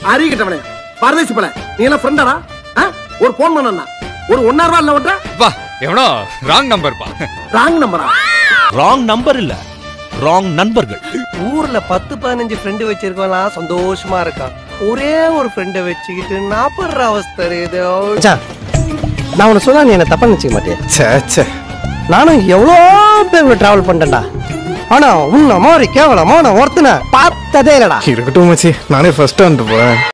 அறிகிட்டவனே பரதேசி போல நீ எல்லாம் ஃப்ரெண்டாடா? ஒரு போன் பண்ணா ஒரு 1 ரூபா இல்ல ஓட்ட பா எவனோ ராங் நம்பர் பா. ராங் நம்பரா? ராங் நம்பர் இல்ல, ராங் நண்பர்கள். ஊர்ல 10-15 ஃப்ரெண்டு வச்சிருக்கலாம் சந்தோஷமா இருக்கான். ஒரே ஒரு ஃப்ரெண்டை வச்சுக்கிட்டு நான் படுற அவஸ்தை இது. நான் உன்னை சொன்னா நீ என்ன தப்பா நினைச்சுக்க மாட்டேன். நானும் எவ்வளோ பேர் டிராவல் பண்ணிட்டேன்டா. ஆனா உன்ன மாதிரி கேவலமா நான் ஒருத்தனை பார்த்ததே இல்லடா. இருக்கட்டும் மச்சி, நானே ஃபர்ஸ்ட் வந்துட்டு போறேன்.